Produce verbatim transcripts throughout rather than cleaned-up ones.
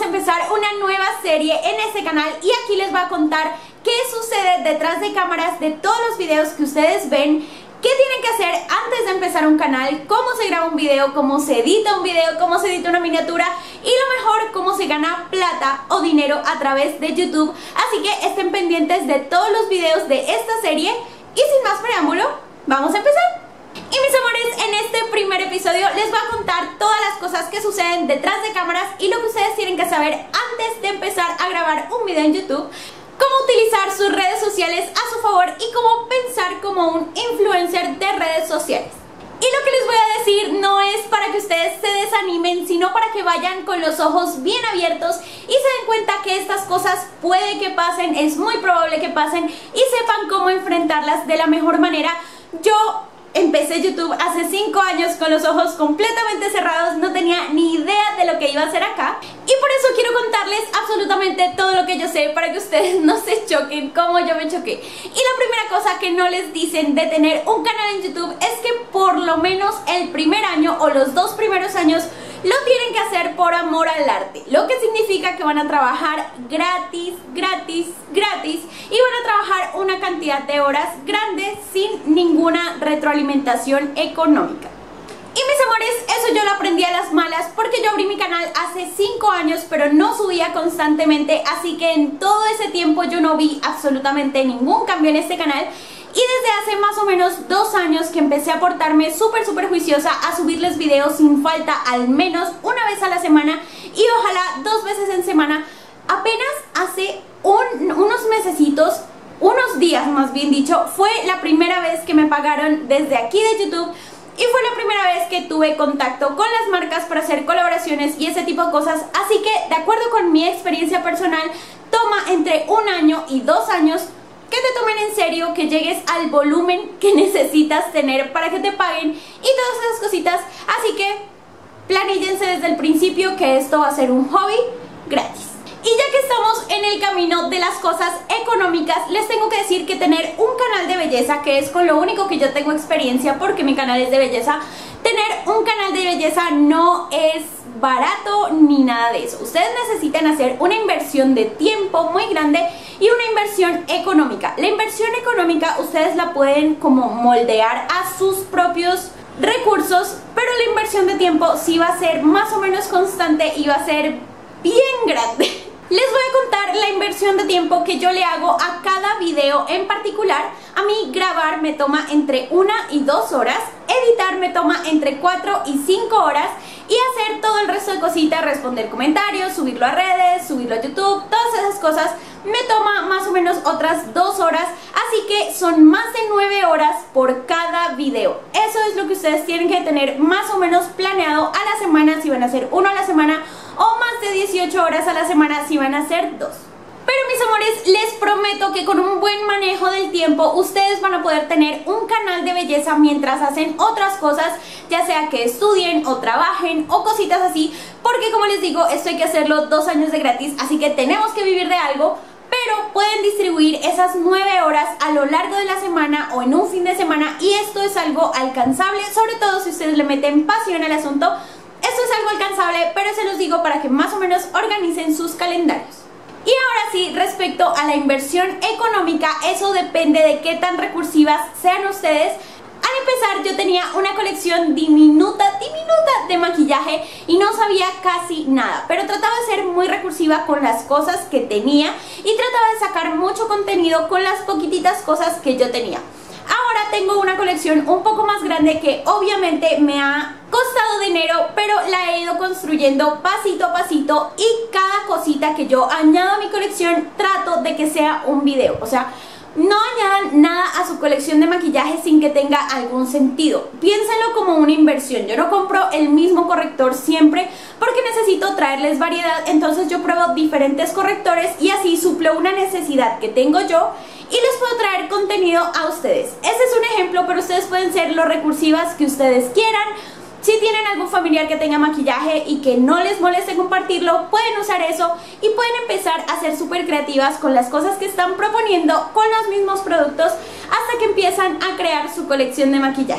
empezar una nueva serie en este canal y aquí les voy a contar qué sucede detrás de cámaras de todos los videos que ustedes ven, qué tienen que hacer antes de empezar un canal, cómo se graba un video, cómo se edita un video, cómo se edita una miniatura y lo mejor, cómo se gana plata o dinero a través de YouTube. Así que estén pendientes de todos los videos de esta serie y sin más preámbulo, vamos a empezar. Y mis amores, en este primer episodio les voy a contar todas las cosas que suceden detrás de cámaras y lo que ustedes tienen que saber antes de empezar a grabar un video en YouTube, cómo utilizar sus redes sociales a su favor y cómo pensar como un influencer de redes sociales. Y lo que les voy a decir no es para que ustedes se desanimen, sino para que vayan con los ojos bien abiertos y se den cuenta que estas cosas puede que pasen, es muy probable que pasen y sepan cómo enfrentarlas de la mejor manera. Yo empecé YouTube hace cinco años con los ojos completamente cerrados, no tenía ni idea de lo que iba a hacer acá y por eso quiero contarles absolutamente todo lo que yo sé para que ustedes no se choquen como yo me choqué. Y la primera cosa que no les dicen de tener un canal en YouTube es que por lo menos el primer año o los dos primeros años lo tienen que hacer por amor al arte, lo que significa que van a trabajar gratis, gratis, gratis y van a trabajar una cantidad de horas grandes sin ninguna retroalimentación económica. Y mis amores, eso yo lo aprendí a las malas porque yo abrí mi canal hace cinco años pero no subía constantemente, así que en todo ese tiempo yo no vi absolutamente ningún cambio en este canal. Y desde hace más o menos dos años que empecé a portarme súper súper juiciosa a subirles videos sin falta al menos una vez a la semana y ojalá dos veces en semana, apenas hace un, unos mesecitos, unos días más bien dicho, fue la primera vez que me pagaron desde aquí de YouTube y fue la primera vez que tuve contacto con las marcas para hacer colaboraciones y ese tipo de cosas, así que de acuerdo con mi experiencia personal, toma entre un año y dos años que te tomen en serio, que llegues al volumen que necesitas tener para que te paguen y todas esas cositas, así que planíllense desde el principio que esto va a ser un hobby gratis. Y ya que estamos en el camino de las cosas económicas, les tengo que decir que tener un canal de belleza, que es con lo único que yo tengo experiencia porque mi canal es de belleza, tener un canal de belleza no es barato ni nada de eso. Ustedes necesitan hacer una inversión de tiempo muy grande y una inversión económica. La inversión económica ustedes la pueden como moldear a sus propios recursos, pero la inversión de tiempo sí va a ser más o menos constante y va a ser bien grande. Les voy a contar la inversión de tiempo que yo le hago a cada video en particular. A mí grabar me toma entre una y dos horas, editar me toma entre cuatro y cinco horas y hacer todo el resto de cositas, responder comentarios, subirlo a redes, subirlo a YouTube, todas esas cosas me toma más o menos otras dos horas, así que son más de nueve horas por cada video. Eso es lo que ustedes tienen que tener más o menos planeado a la semana si van a hacer uno a la semana o más de dieciocho horas a la semana si van a hacer dos. Pero mis amores, les prometo que con un buen manejo del tiempo ustedes van a poder tener un canal de belleza mientras hacen otras cosas, ya sea que estudien o trabajen o cositas así, porque como les digo, esto hay que hacerlo dos años de gratis, así que tenemos que vivir de algo, pero pueden distribuir esas nueve horas a lo largo de la semana o en un fin de semana y esto es algo alcanzable, sobre todo si ustedes le meten pasión al asunto. Esto es algo alcanzable, pero se los digo para que más o menos organicen sus calendarios. Y ahora sí, respecto a la inversión económica, eso depende de qué tan recursivas sean ustedes. Al empezar yo tenía una colección diminuta, diminuta de maquillaje y no sabía casi nada, pero trataba de ser muy recursiva con las cosas que tenía y trataba de sacar mucho contenido con las poquititas cosas que yo tenía. Ahora tengo una colección un poco más grande que obviamente me ha costado dinero, pero la he ido construyendo pasito a pasito y cada cosita que yo añado a mi colección trato de que sea un video. O sea, no añadan nada a su colección de maquillaje sin que tenga algún sentido. Piénsenlo como una inversión. Yo no compro el mismo corrector siempre porque necesito traerles variedad, entonces yo pruebo diferentes correctores y así suplo una necesidad que tengo yo y les puedo traer contenido a ustedes. Ese es un ejemplo, pero ustedes pueden ser lo recursivas que ustedes quieran. Si tienen algún familiar que tenga maquillaje y que no les moleste compartirlo, pueden usar eso y pueden empezar a ser súper creativas con las cosas que están proponiendo con los mismos productos hasta que empiezan a crear su colección de maquillaje.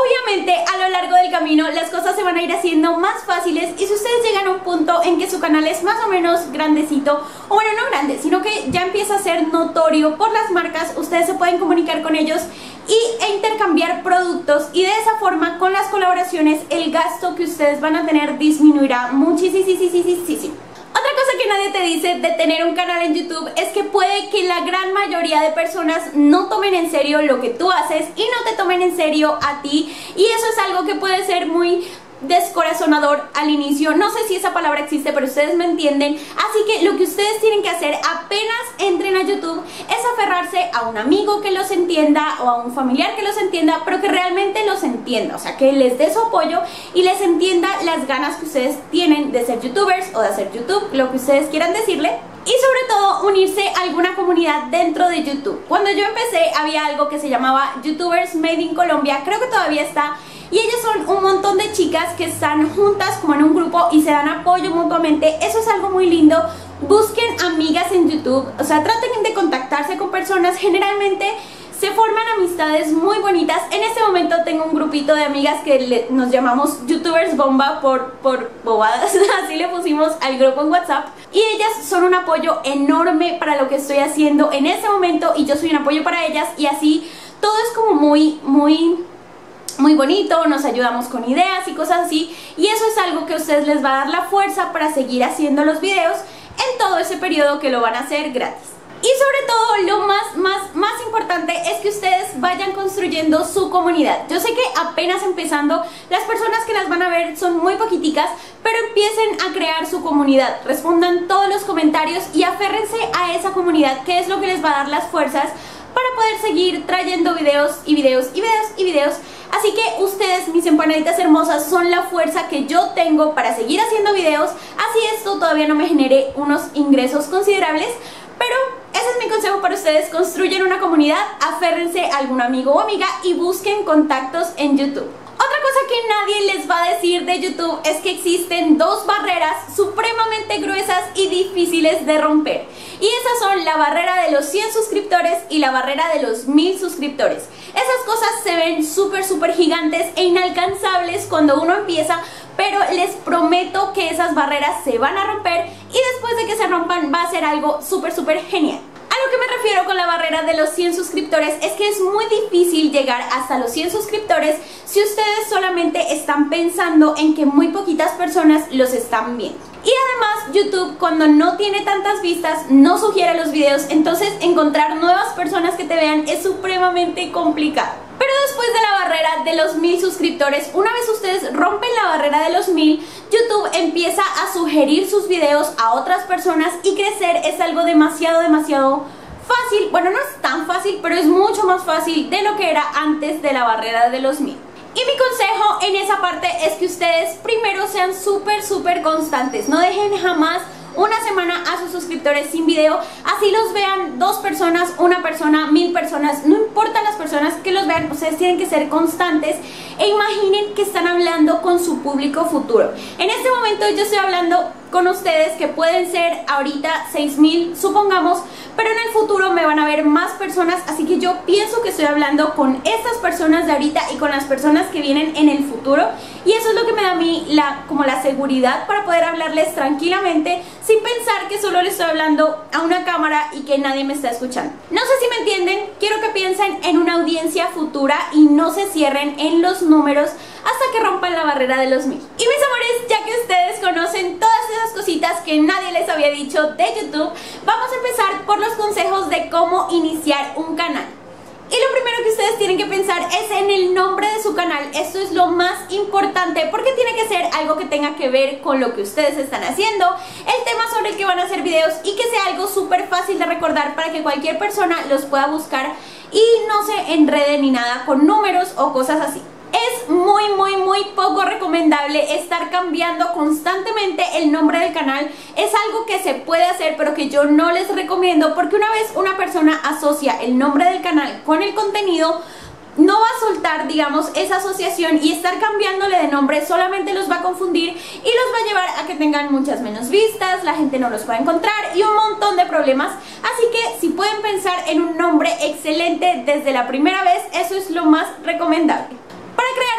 Obviamente a lo largo del camino las cosas se van a ir haciendo más fáciles y si ustedes llegan a un punto en que su canal es más o menos grandecito, o bueno, no grande, sino que ya empieza a ser notorio por las marcas, ustedes se pueden comunicar con ellos y, e intercambiar productos, y de esa forma con las colaboraciones el gasto que ustedes van a tener disminuirá muchísimo. Otra cosa que nadie te dice de tener un canal en YouTube es que puede que la gran mayoría de personas no tomen en serio lo que tú haces y no te tomen en serio a ti, y eso es algo que puede ser muy descorazonador al inicio. No sé si esa palabra existe, pero ustedes me entienden. Así que lo que ustedes tienen que hacer apenas entren a YouTube es aferrarse a un amigo que los entienda o a un familiar que los entienda, pero que realmente los entienda, o sea, que les dé su apoyo y les entienda las ganas que ustedes tienen de ser youtubers o de hacer YouTube, lo que ustedes quieran decirle. Y sobre todo unirse a alguna comunidad dentro de YouTube. Cuando yo empecé había algo que se llamaba YouTubers Made in Colombia, creo que todavía está, y ellas son un montón de chicas que están juntas como en un grupo y se dan apoyo mutuamente. Eso es algo muy lindo. Busquen amigas en YouTube, o sea, traten de contactarse con personas. Generalmente se forman amistades muy bonitas. En este momento tengo un grupito de amigas que le, nos llamamos YouTubers Bomba por, por bobadas, así le pusimos al grupo en WhatsApp. Y ellas son un apoyo enorme para lo que estoy haciendo en este momento y yo soy un apoyo para ellas, y así todo es como muy, muy... muy bonito, nos ayudamos con ideas y cosas así, y eso es algo que a ustedes les va a dar la fuerza para seguir haciendo los videos en todo ese periodo que lo van a hacer gratis. Y sobre todo lo más, más, más importante es que ustedes vayan construyendo su comunidad. Yo sé que apenas empezando, las personas que las van a ver son muy poquiticas, pero empiecen a crear su comunidad, respondan todos los comentarios y aférrense a esa comunidad, que es lo que les va a dar las fuerzas para poder seguir trayendo videos y videos y videos y videos. Así que ustedes, mis empanaditas hermosas, son la fuerza que yo tengo para seguir haciendo videos, así esto todavía no me genere unos ingresos considerables. Pero ese es mi consejo para ustedes: construyan una comunidad, aférrense a algún amigo o amiga y busquen contactos en YouTube. Otra cosa que nadie les va a decir de YouTube es que existen dos barreras supremamente gruesas y difíciles de romper. Y esas son la barrera de los cien suscriptores y la barrera de los mil suscriptores. Esas cosas se ven súper súper gigantes e inalcanzables cuando uno empieza, pero les prometo que esas barreras se van a romper y después de que se rompan va a ser algo súper súper genial. A lo que me refiero con la barrera de los cien suscriptores es que es muy difícil llegar hasta los cien suscriptores si ustedes solamente están pensando en que muy poquitas personas los están viendo. Y además YouTube, cuando no tiene tantas vistas, no sugiere los videos, entonces encontrar nuevas personas que te vean es supremamente complicado. Pero después de la barrera de los mil suscriptores, una vez ustedes rompen la barrera de los mil, YouTube empieza a sugerir sus videos a otras personas y crecer es algo demasiado, demasiado fácil. Bueno, no es tan fácil, pero es mucho más fácil de lo que era antes de la barrera de los mil. Y mi consejo en esa parte es que ustedes primero sean súper, súper constantes. No dejen jamás una semana a sus suscriptores sin video, así los vean dos personas, una persona, mil personas, no importa las personas que los vean, ustedes tienen que ser constantes e imaginen que están hablando con su público futuro. En este momento yo estoy hablando con ustedes que pueden ser ahorita seis mil, supongamos, pero en el futuro me van a ver más personas, así que yo pienso que estoy hablando con estas personas de ahorita y con las personas que vienen en el futuro, y eso es lo que me da a mí la, como la seguridad para poder hablarles tranquilamente sin pensar que solo les estoy hablando a una cámara y que nadie me está escuchando. No sé si me entienden, quiero que piensen en una audiencia futura y no se cierren en los números hasta que rompan la barrera de los mil. Y mis amores, ya que ustedes conocen todas esas cositas que nadie les había dicho de YouTube, vamos a empezar por los consejos de cómo iniciar un canal. Y lo primero que ustedes tienen que pensar es en el nombre de su canal. Esto es lo más importante porque tiene que ser algo que tenga que ver con lo que ustedes están haciendo, el tema sobre el que van a hacer videos, y que sea algo súper fácil de recordar para que cualquier persona los pueda buscar y no se enrede ni nada con números o cosas así. Es muy muy muy poco recomendable estar cambiando constantemente el nombre del canal. Es algo que se puede hacer pero que yo no les recomiendo, porque una vez una persona asocia el nombre del canal con el contenido, no va a soltar, digamos, esa asociación, y estar cambiándole de nombre solamente los va a confundir y los va a llevar a que tengan muchas menos vistas, la gente no los va a encontrar y un montón de problemas. Así que si pueden pensar en un nombre excelente desde la primera vez, eso es lo más recomendable. Para crear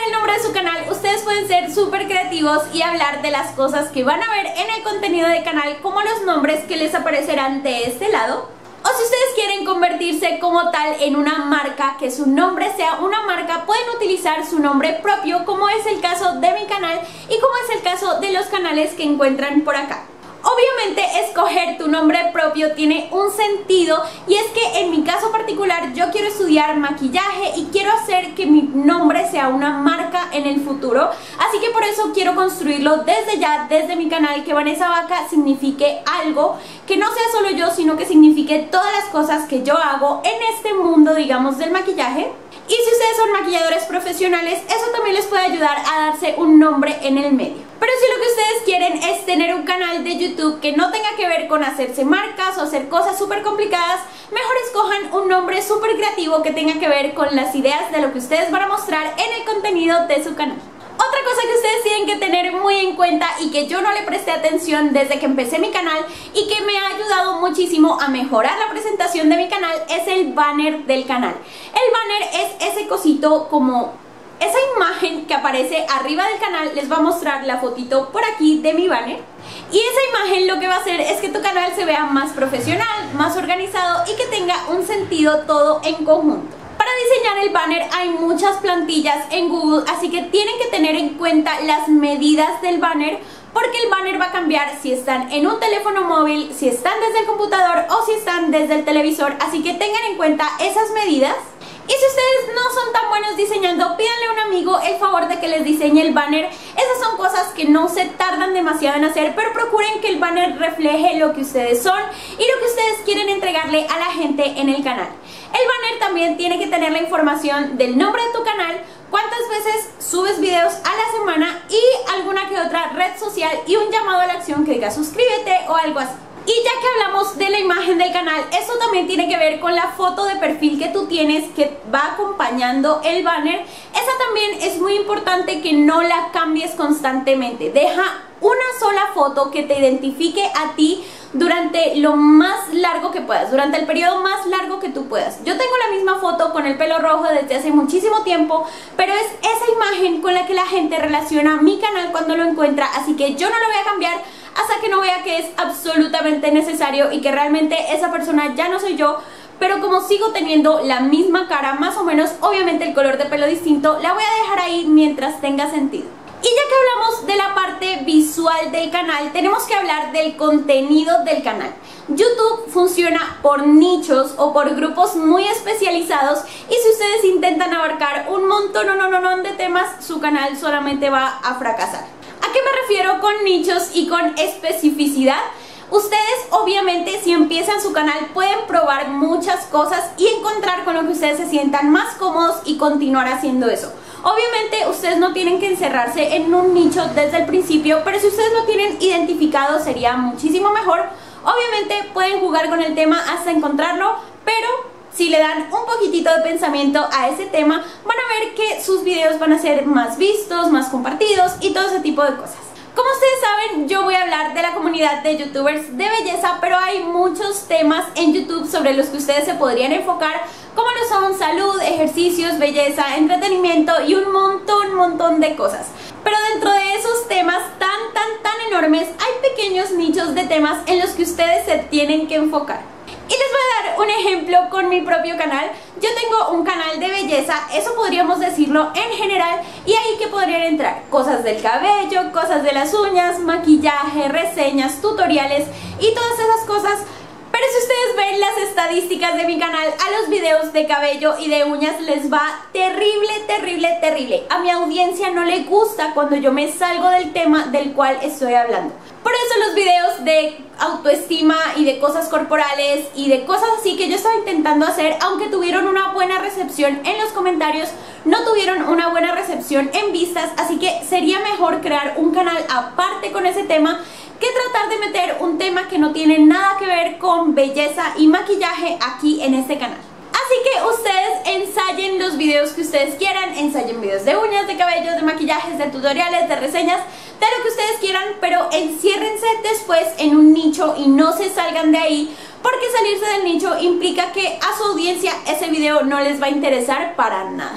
el nombre de su canal, ustedes pueden ser súper creativos y hablar de las cosas que van a ver en el contenido del canal, como los nombres que les aparecerán de este lado. O si ustedes quieren convertirse como tal en una marca, que su nombre sea una marca, pueden utilizar su nombre propio, como es el caso de mi canal y como es el caso de los canales que encuentran por acá. Obviamente escoger tu nombre propio tiene un sentido, y es que en mi caso particular yo quiero estudiar maquillaje y quiero hacer que mi nombre sea una marca en el futuro, así que por eso quiero construirlo desde ya, desde mi canal, que Vanessa Vaca signifique algo que no sea solo yo, sino que signifique todas las cosas que yo hago en este mundo, digamos, del maquillaje. Y si ustedes son maquilladores profesionales, eso también les puede ayudar a darse un nombre en el medio. Pero si lo que ustedes quieren es tener un canal de YouTube que no tenga que ver con hacerse marcas o hacer cosas súper complicadas, mejor escojan un nombre súper creativo que tenga que ver con las ideas de lo que ustedes van a mostrar en el contenido de su canal. Otra cosa que ustedes tienen que tener muy en cuenta y que yo no le presté atención desde que empecé mi canal y que me ha ayudado muchísimo a mejorar la presentación de mi canal es el banner del canal. El banner es ese cosito, como esa imagen que aparece arriba del canal. Les voy a mostrar la fotito por aquí de mi banner. Y esa imagen lo que va a hacer es que tu canal se vea más profesional, más organizado y que tenga un sentido todo en conjunto. Para diseñar el banner hay muchas plantillas en Google, así que tienen que tener en cuenta las medidas del banner, porque el banner va a cambiar si están en un teléfono móvil, si están desde el computador o si están desde el televisor, así que tengan en cuenta esas medidas. Y si ustedes no son tan buenos diseñando, pídanle a un amigo el favor de que les diseñe el banner. Esas son cosas que no se tardan demasiado en hacer, pero procuren que el banner refleje lo que ustedes son y lo que ustedes quieren entregarle a la gente en el canal. El banner también tiene que tener la información del nombre de tu canal, cuántas veces subes videos a la semana y alguna que otra red social y un llamado a la acción que diga suscríbete o algo así. Y ya que hablamos de la imagen del canal, eso también tiene que ver con la foto de perfil que tú tienes que va acompañando el banner. Esa también es muy importante que no la cambies constantemente. Deja una sola foto que te identifique a ti durante lo más largo que puedas, durante el periodo más largo que tú puedas. Yo tengo la misma foto con el pelo rojo desde hace muchísimo tiempo, pero es esa imagen con la que la gente relaciona mi canal cuando lo encuentra, así que yo no lo voy a cambiar hasta que no vea que es absolutamente necesario y que realmente esa persona ya no soy yo. Pero como sigo teniendo la misma cara, más o menos, obviamente el color de pelo distinto, la voy a dejar ahí mientras tenga sentido. Y ya que hablamos de la parte visual del canal, tenemos que hablar del contenido del canal. YouTube funciona por nichos o por grupos muy especializados, y si ustedes intentan abarcar un montón no, no, no, no de temas, su canal solamente va a fracasar. ¿A qué me refiero con nichos y con especificidad? Ustedes obviamente, si empiezan su canal, pueden probar muchas cosas y encontrar con lo que ustedes se sientan más cómodos y continuar haciendo eso. Obviamente ustedes no tienen que encerrarse en un nicho desde el principio, pero si ustedes lo tienen identificado sería muchísimo mejor. Obviamente pueden jugar con el tema hasta encontrarlo, pero si le dan un poquitito de pensamiento a ese tema, van a ver que sus videos van a ser más vistos, más compartidos y todo ese tipo de cosas. Como ustedes saben, yo voy a hablar de la comunidad de youtubers de belleza, pero hay muchos temas en YouTube sobre los que ustedes se podrían enfocar, como lo son salud, ejercicios, belleza, entretenimiento y un montón, montón de cosas. Pero dentro de esos temas tan, tan, tan enormes, hay pequeños nichos de temas en los que ustedes se tienen que enfocar. Y les voy a dar un ejemplo con mi propio canal. Yo tengo un canal de belleza, eso podríamos decirlo en general, y ahí que podrían entrar cosas del cabello, cosas de las uñas, maquillaje, reseñas, tutoriales y todas esas cosas. Pero si ustedes ven las estadísticas de mi canal, a los videos de cabello y de uñas les va terrible, terrible, terrible. A mi audiencia no le gusta cuando yo me salgo del tema del cual estoy hablando. Por eso los videos de autoestima y de cosas corporales y de cosas así que yo estaba intentando hacer, aunque tuvieron una buena recepción en los comentarios, no tuvieron una buena recepción en vistas, así que sería mejor crear un canal aparte con ese tema que tratar de meter un tema que no tiene nada que ver con belleza y maquillaje aquí en este canal. Así que ustedes ensayen los videos que ustedes quieran, ensayen videos de uñas, de cabellos, de maquillajes, de tutoriales, de reseñas, de lo que ustedes quieran, pero enciérrense después en un nicho y no se salgan de ahí, porque salirse del nicho implica que a su audiencia ese video no les va a interesar para nada.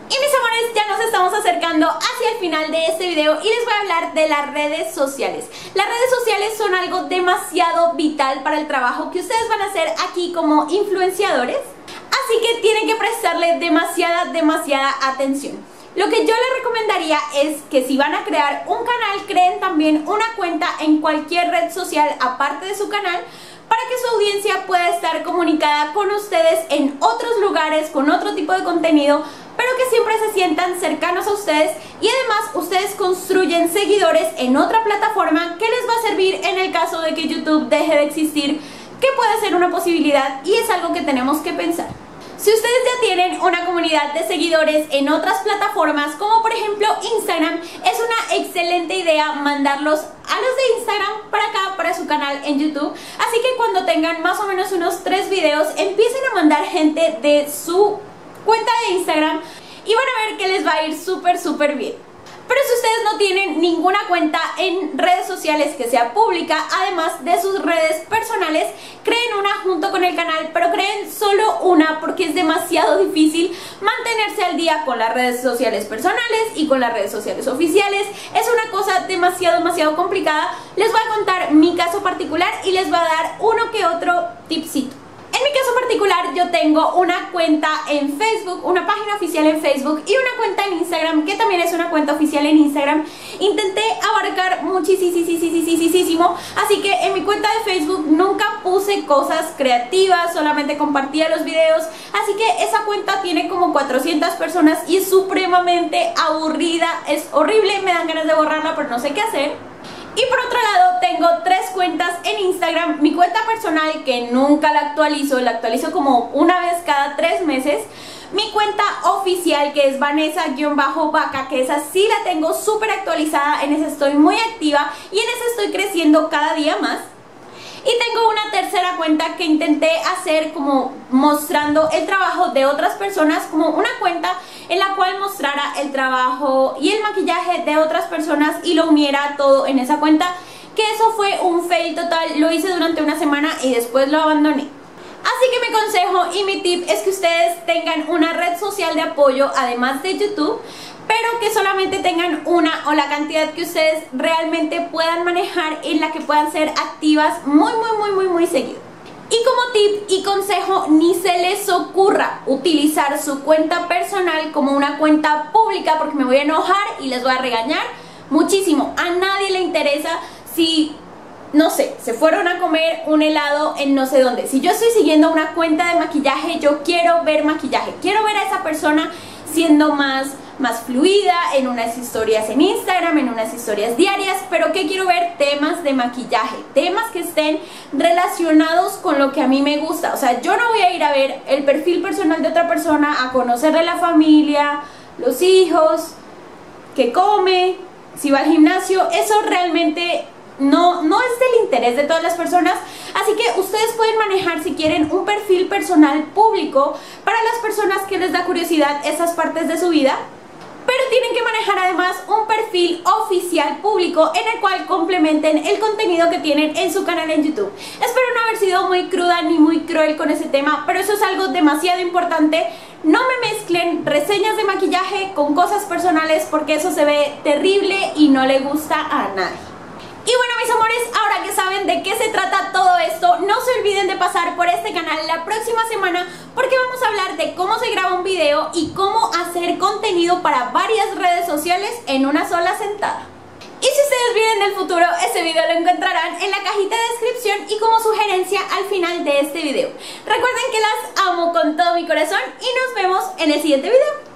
Y mis amores, ya nos estamos acercando hacia el final de este video y les voy a hablar de las redes sociales. Las redes sociales son algo demasiado vital para el trabajo que ustedes van a hacer aquí como influenciadores, así que tienen que prestarle demasiada, demasiada atención. Lo que yo les recomendaría es que si van a crear un canal, creen también una cuenta en cualquier red social aparte de su canal, para que su audiencia pueda estar comunicada con ustedes en otros lugares, con otro tipo de contenido, pero que siempre se sientan cercanos a ustedes y además ustedes construyen seguidores en otra plataforma que les va a servir en el caso de que YouTube deje de existir, que puede ser una posibilidad y es algo que tenemos que pensar. Si ustedes ya tienen una comunidad de seguidores en otras plataformas, como por ejemplo Instagram, es una excelente idea mandarlos a los de Instagram para acá, para su canal en YouTube. Así que cuando tengan más o menos unos tres videos, empiecen a mandar gente de su cuenta de Instagram y van a ver que les va a ir súper, súper bien. Pero si ustedes no tienen ninguna cuenta en redes sociales que sea pública, además de sus redes personales, creen una junto con el canal, pero creen solo una porque es demasiado difícil mantenerse al día con las redes sociales personales y con las redes sociales oficiales. Es una cosa demasiado, demasiado complicada. Les voy a contar mi caso particular y les voy a dar uno que otro tipcito. En mi caso particular yo tengo una cuenta en Facebook, una página oficial en Facebook y una cuenta en Instagram que también es una cuenta oficial en Instagram. Intenté abarcar muchísimo, así que en mi cuenta de Facebook nunca puse cosas creativas, solamente compartía los videos, así que esa cuenta tiene como cuatrocientas personas y es supremamente aburrida, es horrible, me dan ganas de borrarla pero no sé qué hacer. Y por otro lado tengo tres cuentas en Instagram, mi cuenta personal que nunca la actualizo, la actualizo como una vez cada tres meses, mi cuenta oficial que es Vanessa-Vaca, que esa sí la tengo súper actualizada, en esa estoy muy activa y en esa estoy creciendo cada día más. Y tengo una tercera cuenta que intenté hacer como mostrando el trabajo de otras personas, como una cuenta en la cual mostrara el trabajo y el maquillaje de otras personas y lo uniera todo en esa cuenta, que eso fue un fail total, lo hice durante una semana y después lo abandoné. Así que mi consejo y mi tip es que ustedes tengan una red social de apoyo además de YouTube, pero que solamente tengan una o la cantidad que ustedes realmente puedan manejar, en la que puedan ser activas muy muy muy muy muy seguido. Y como tip y consejo, ni se les ocurra utilizar su cuenta personal como una cuenta pública, porque me voy a enojar y les voy a regañar muchísimo. A nadie le interesa si, no sé, se fueron a comer un helado en no sé dónde. Si yo estoy siguiendo una cuenta de maquillaje, yo quiero ver maquillaje, quiero ver a esa persona siendo más, más fluida en unas historias en Instagram, en unas historias diarias, pero que quiero ver temas de maquillaje, temas que estén relacionados con lo que a mí me gusta. O sea, yo no voy a ir a ver el perfil personal de otra persona, a conocerle la familia, los hijos, qué come, si va al gimnasio. Eso realmente no, no es del interés de todas las personas, así que ustedes pueden manejar, si quieren, un perfil personal público para las personas que les da curiosidad esas partes de su vida, pero tienen que manejar además un perfil oficial público en el cual complementen el contenido que tienen en su canal en YouTube. Espero no haber sido muy cruda ni muy cruel con ese tema, pero eso es algo demasiado importante. No me mezclen reseñas de maquillaje con cosas personales, porque eso se ve terrible y no le gusta a nadie. Y bueno, mis amores, ahora que saben de qué se trata todo esto, no se olviden de pasar por este canal la próxima semana, porque vamos a hablar de cómo se graba un video y cómo hacer contenido para varias redes sociales en una sola sentada. Y si ustedes vienen del futuro, ese video lo encontrarán en la cajita de descripción y como sugerencia al final de este video. Recuerden que las amo con todo mi corazón y nos vemos en el siguiente video.